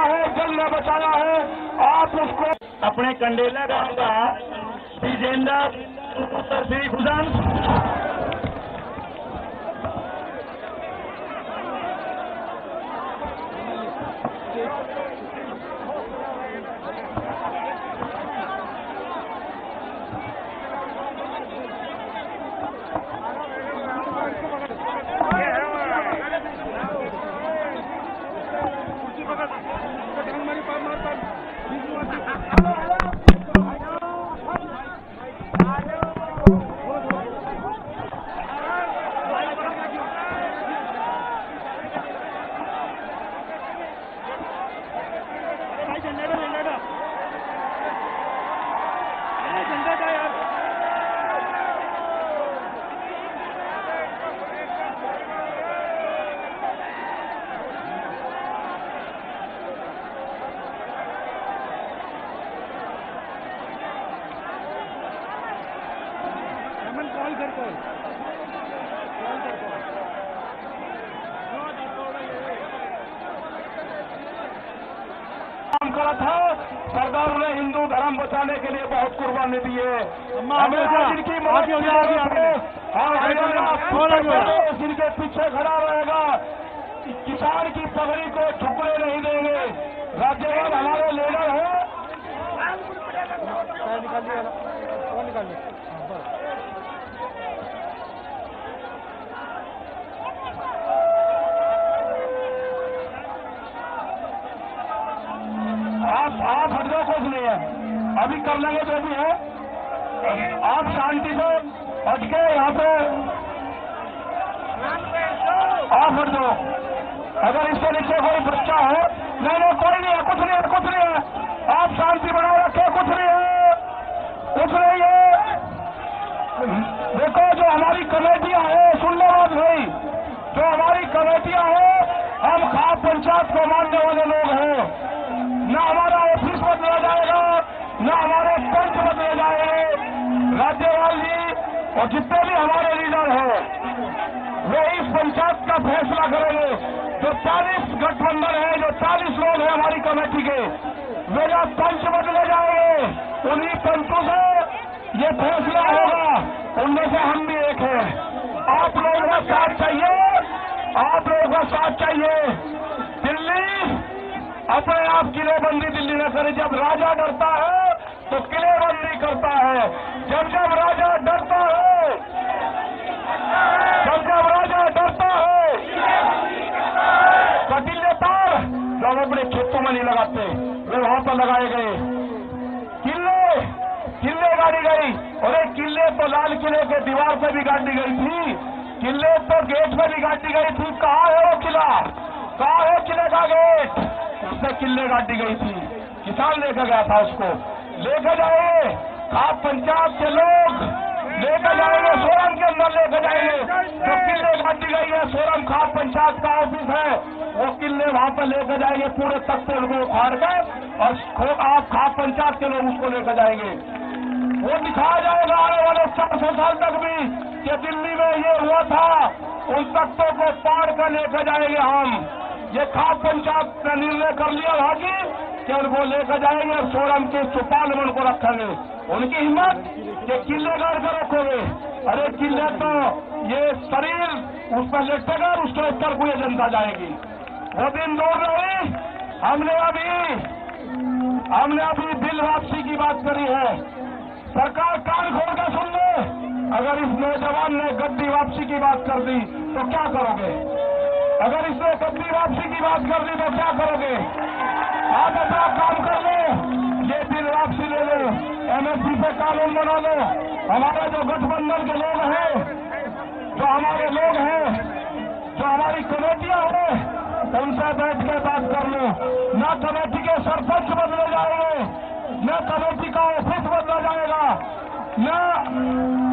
है, जल ने बचाया है, आप उसको अपने कंडेला गांव का विजेंदर श्री खुदान था। सरदार ने हिंदू धर्म बचाने के लिए बहुत कुर्बानी दी है। जिनकी जिनके पीछे खड़ा रहेगा, किसान की पगड़ी को झुकने नहीं देंगे। राज्यपाल हमारे लीडर है। आप हट जाओ, कुछ नहीं है, अभी कर लेंगे जो भी है। आप शांति से हट के यहाँ पे आप हट जाओ। अगर इसके नीचे कोई बच्चा है, नहीं कोई नहीं है, कुछ नहीं है, कुछ नहीं है। आप शांति बनाए रखे, कुछ नहीं है, कुछ नहीं है। देखो जो हमारी कमेटियां हैं, सुन लो बात भाई, जो हमारी कमेटियां हैं, हम खाप पंचायत को मानने वाले लोग हैं। न हमारा ऑफिस बदला जाएगा, न हमारे पंच बदले जाएंगे। राज्यपाल जी और जितने भी हमारे लीडर हैं, वे इस पंचायत का फैसला करेंगे। जो 40 गठबंधन है, जो 40 लोग हैं हमारी कमेटी के, वे जब पंच बदले जाएंगे, उन्हीं पंचों से ये फैसला होगा। उनमें से हम भी एक हैं। आप लोगों का साथ चाहिए, आप लोगों का साथ चाहिए। दिल्ली अपने आप किलेबंदी दिल्ली न करे। जब राजा डरता है तो किलेबंदी करता है। जब राजा डरता है, जब राजा डरता है, कटीले तार जो अपने खेतों में नहीं लगाते, वे वहां पर लगाए गए। किले गाड़ी गई, और एक किले तो लाल किले के दीवार पे भी गाड़ी गई थी, किले तो गेट पे भी गाड़ी गई थी। कहाँ है वो किला, कहाँ है किले का गेट? उससे किले गाड़ी गई थी, किसान लेकर गया था उसको। लेकर जाएंगे खाप पंचायत के लोग, लेकर जाएंगे सोरम के अंदर, लेकर जाएंगे। जो किले गाड़ी गई है, सोरम खाप पंचायत का ऑफिस है, वो किले वहां पर लेकर जाएंगे। पूरे तख्ते उनको उखाड़ कर, और आप खाप पंचायत के लोग उसको लेकर जाएंगे। वो दिखाया जाएगा आने वाले 400 साल तक भी कि दिल्ली में ये हुआ था। उन तख्तों को पाड़ कर लेकर जाएंगे हम। ये खाप पंचायत ने निर्णय कर लिया भागी कि उनको लेकर जाएंगे और सोरम के चौपाल में उनको रखेंगे। उनकी हिम्मत कि किले गाड़ कर रखोगे। अरे किले तो ये शरीर उस पर लेटेगा, उसके ऊपर पूरी जनता जाएगी। वो दिन दूर नहीं। हमने अभी बिल वापसी की बात करी है। सरकार कान खोल कर सुन ले। अगर इस नौजवान ने गद्दी वापसी की बात कर दी तो क्या करोगे? अगर इसने गद्दी वापसी की बात कर दी तो क्या करोगे? आप अपना काम कर लो, ये बिल वापसी ले लो, एमएसपी पे कानून बना लो। हमारे जो गठबंधन के लोग हैं, जो हमारे लोग हैं, जो हमारी कमेटियां हैं, उनसे बैठ के बात कर लो। न कमेटी के सरपंच बदले जाएंगे, न कमेटी का ऑफिस बदला जाएगा, न